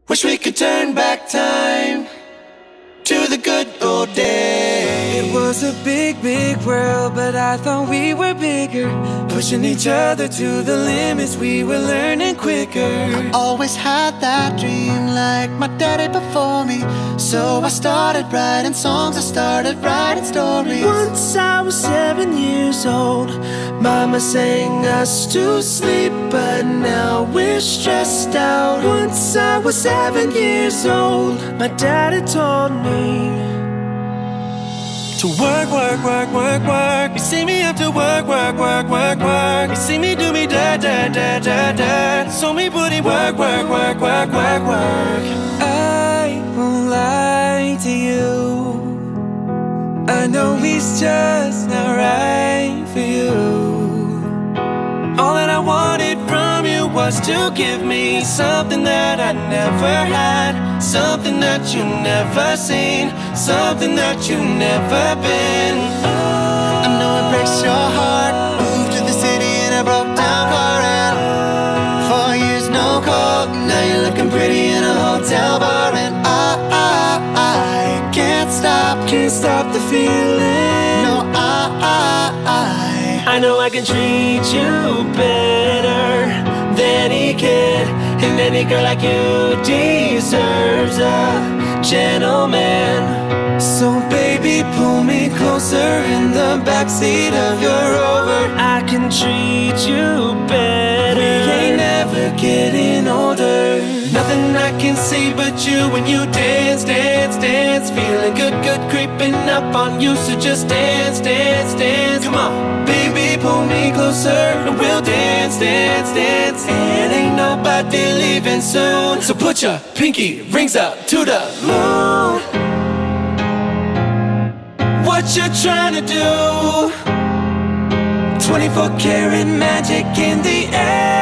Wish we could turn back time to the good old days. It was a big, big world, but I thought we were bigger. Pushing each other to the limits, we were learning quicker. I always had that dream like my daddy before me. So I started writing songs, I started writing stories. Once I was 7 years old, Mama sang us to sleep, but now we're stressed out. Once I was 7 years old, my daddy told me to work, work, work, work, work. You see me have to work, work, work, work, work. You see me do me da da da da da. So me put in work, work, work, work, work, work. I won't lie to you, I know he's just not right for you. All that I wanted from you was to give me something that I never had, something that you never seen, something that you never been. I know it breaks your heart. Moved to the city in a broke down car and 4 years no call. Now you're looking pretty in a hotel bar and I can't stop the feeling. No, I know I can treat you better than he can, and any girl like you deserves a gentleman. So baby, pull me closer in the backseat of your Rover. I can treat you better. We ain't never getting older. Nothing I can see but you when you dance, dance, dance. Feeling good, good creeping up on you. So just dance, dance, dance. Come on, baby, pull me closer and we'll dance, dance, dance. And ain't nobody leaving soon. So put your pinky rings up to the moon. What you trying to do? 24 karat magic in the air.